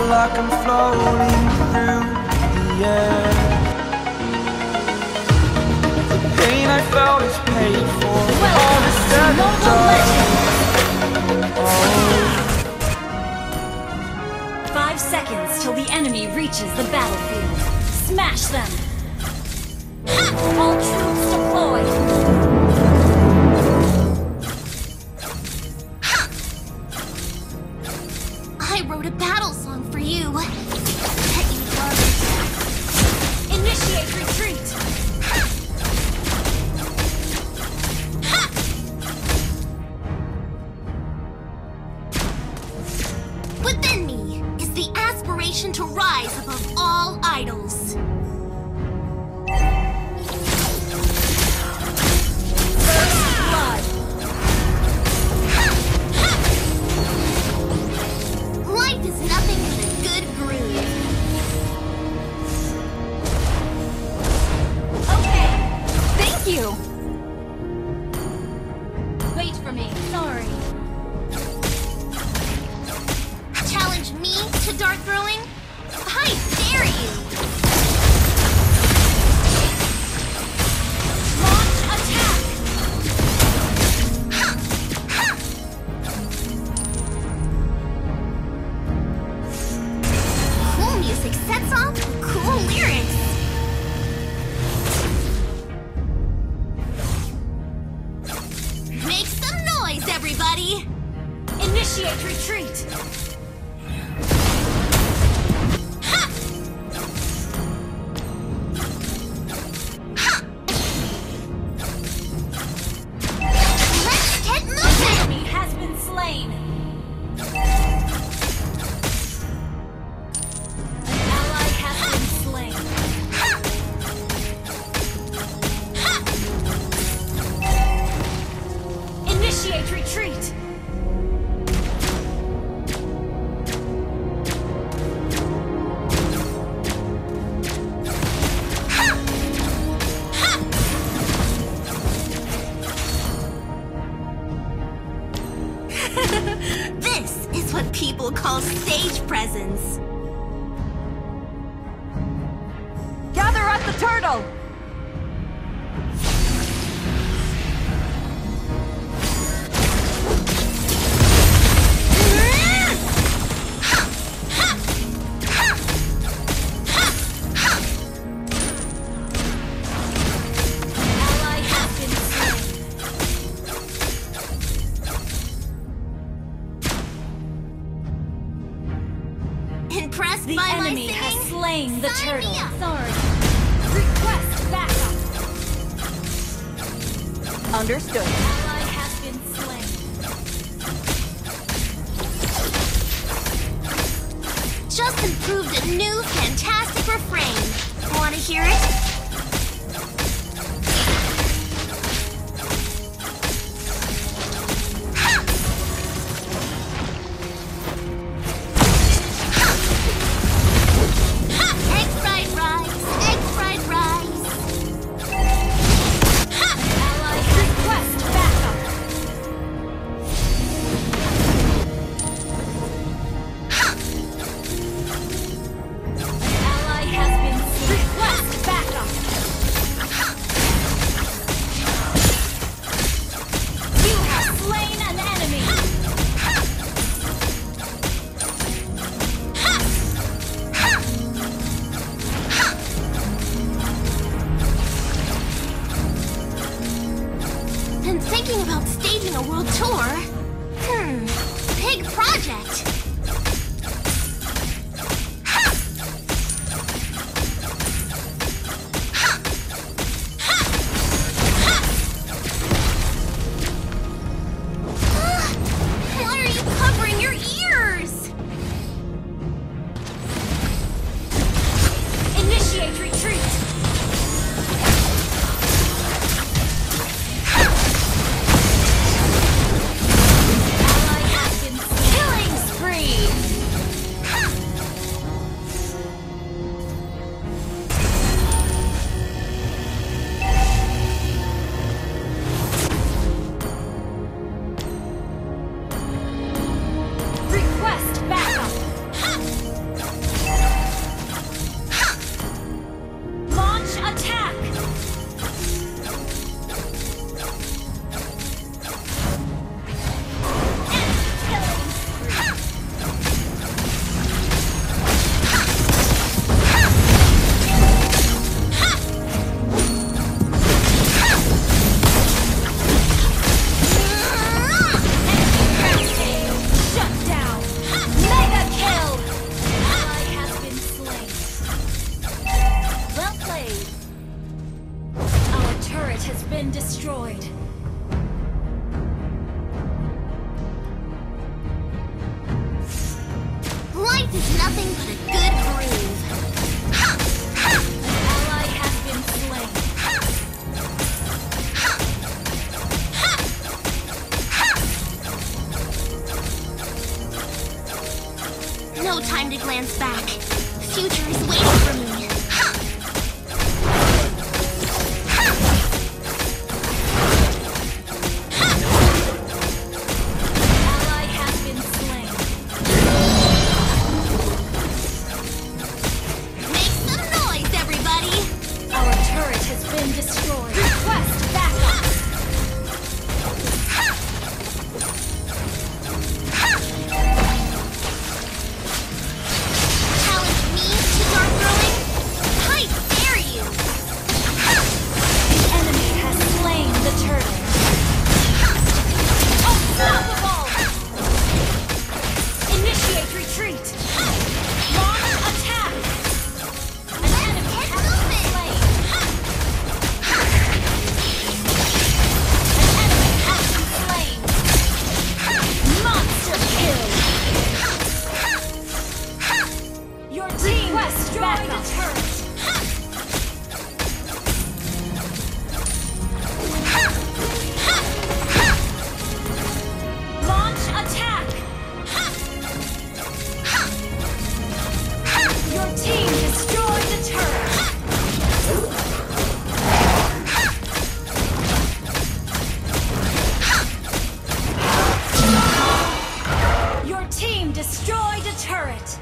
like I'm floating through the air. The pain I felt is paid for. All is said and done. Oh. 5 seconds till the enemy reaches the battlefield. Smash them! All troops deployed! I wrote a battle song for you. Bet you'd love it. Initiate retreat! Within me is the aspiration to rise above all idols. Life is nothing but a good groove. Okay! Thank you! Wait for me. Sorry. Challenge me to dart throwing? I dare you! Launch attack! Cool music sets off with cool lyrics. Make some noise, everybody! Initiate retreat! Let's get moving! Enemy has been slain! An ally has been slain. Initiate retreat! This is what people call stage presence. Gather at the turtle! Ally has been slain. Impressed The by my enemy has singing? slain the Sign me turtle. up. Sorry. Request backup. Understood. Ally has been slain. Just improved a new fantastic refrain. Want to hear it? Egg fried rice, egg fried rice. Ally request backup. Ally has been slain. Request backup. is nothing but a good groove. An ally has been slain. No time to glance back. Future is waiting for me. Ally has been slain. Make some noise, everybody! Our turret has been destroyed. Request backup. Challenge me to dart throwing? I dare you! The enemy has slain the turtle. Unstoppable! Initiate retreat. Launch attack. An enemy has been slain. An enemy has been slain. Monster kill. Your team destroyed the turret. Launch attack. Your team destroyed the turret. Your team destroyed a turret.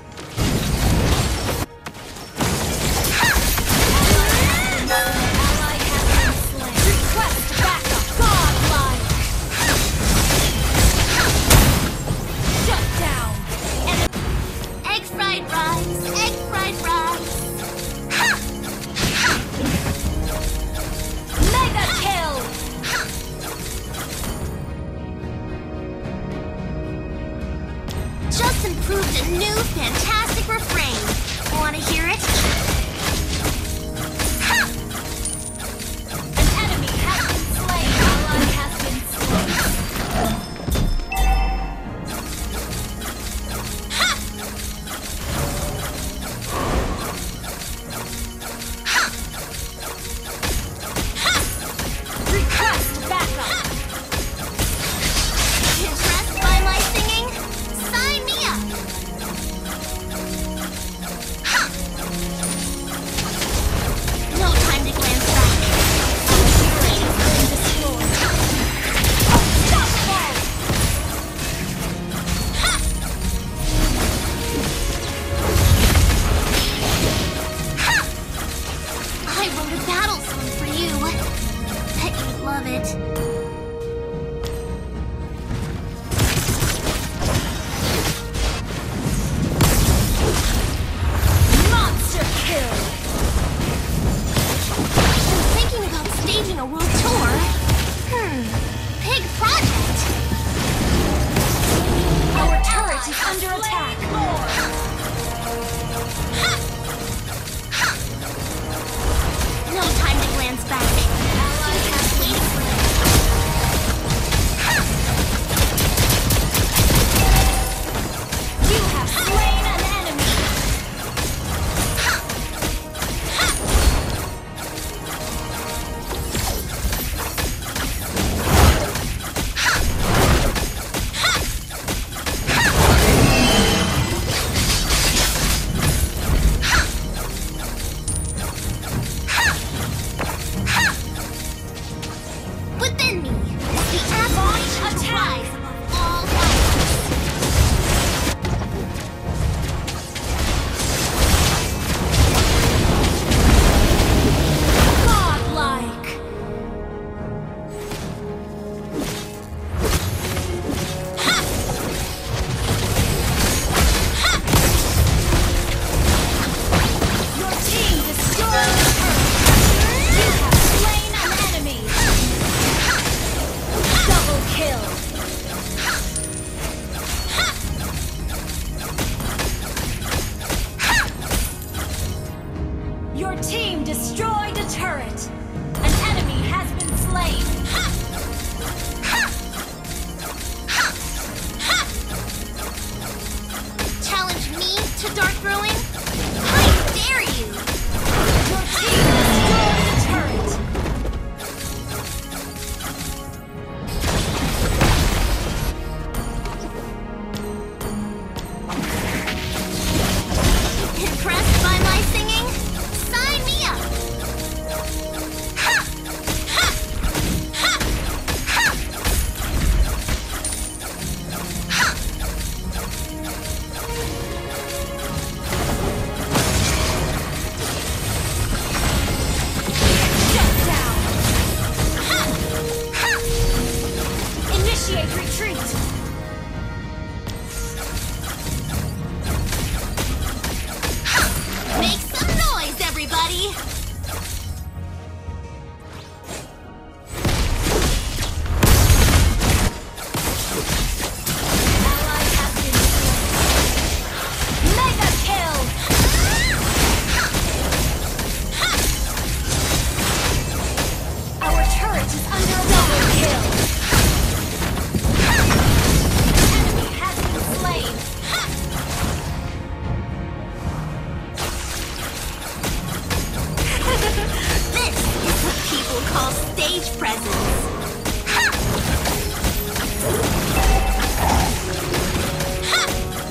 Ally has been slain. Request backup. Godlike. Shut down. Egg fried rice, egg fried rice. Mega kill. Just improved a new fantastic refrain. Wanna hear it? An enemy has been slain. Ally has been slain. Request backup. Impressed by my singing? Sign me up! to Dark Ruin? I dare you! Your team destroyed a turret! Impressed by my singing? Sign me up! Ha! Ha! Ha! Ha! Ha! Shut down! Ha! Ha! Initiate retreat! Make some noise, everybody! Ally has been slain. Mega kill! Our turret is under double kill! Enemy has been slain! This is what people call stage presence. Ha! Ha!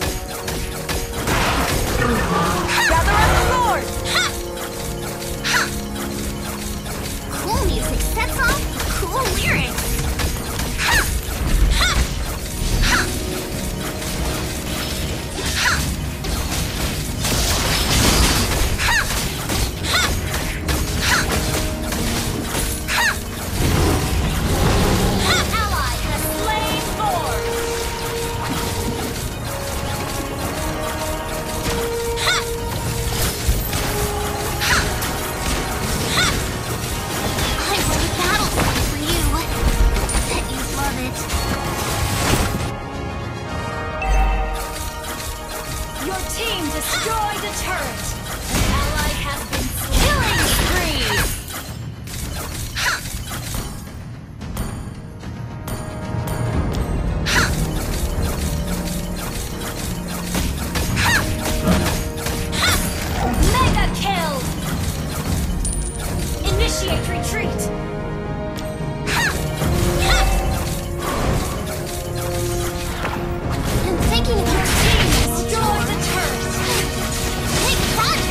Gather up the Lord! Ha! Ha! Cool music sets off cool lyrics. Ha! Ha! Ha! Ha! Ally has slain Thor! I wrote a battle song for you. Bet you'd love it. Your team destroyed a turret! An ally has been slain! Killing spree! Mega kill! Initiate retreat! I'm thinking of your Team destroyed a turret! big project.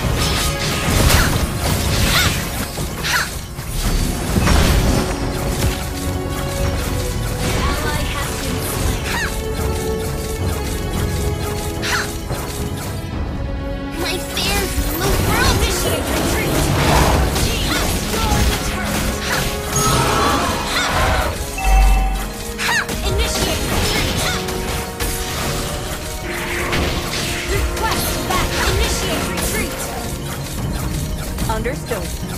Ally has been slain! My fans in the world. Initiate retreat! Team destroyed a turret! Initiate retreat! Request back! Initiate retreat! Understood.